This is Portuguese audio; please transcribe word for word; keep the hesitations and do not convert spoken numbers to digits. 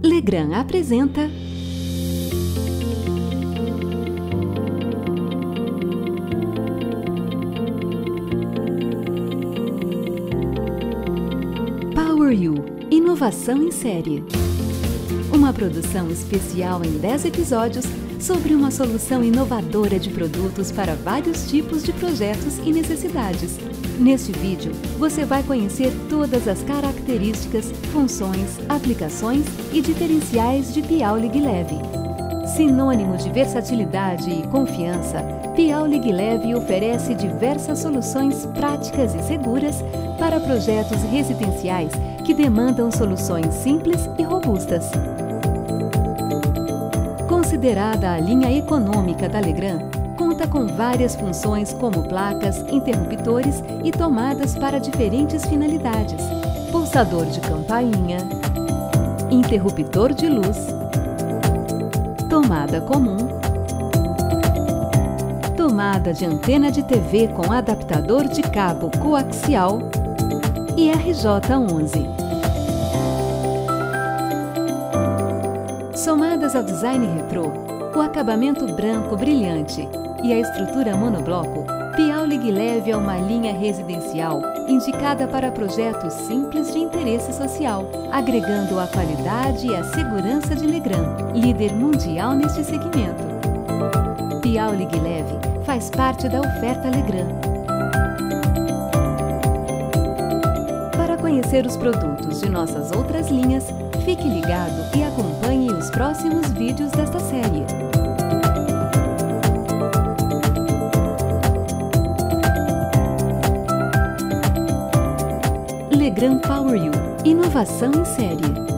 Legrand apresenta Power You – Inovação em série. Uma produção especial em dez episódios sobre uma solução inovadora de produtos para vários tipos de projetos e necessidades. Neste vídeo, você vai conhecer todas as características, funções, aplicações e diferenciais de Pyaulig Leve. Sinônimo de versatilidade e confiança, Pyaulig Leve oferece diversas soluções práticas e seguras para projetos residenciais que demandam soluções simples e robustas. Considerada a linha econômica da Legrand, conta com várias funções como placas, interruptores e tomadas para diferentes finalidades, pulsador de campainha, interruptor de luz, tomada comum, tomada de antena de T V com adaptador de cabo coaxial e R J onze. Somadas ao design retrô, o acabamento branco brilhante e a estrutura monobloco, Pyaulig Leve é uma linha residencial indicada para projetos simples de interesse social, agregando a qualidade e a segurança de Legrand, líder mundial neste segmento. Pyaulig Leve faz parte da oferta Legrand. Para conhecer os produtos de nossas outras linhas, fique ligado e acompanhe os próximos vídeos desta série. Legrand Power You – Inovação em série.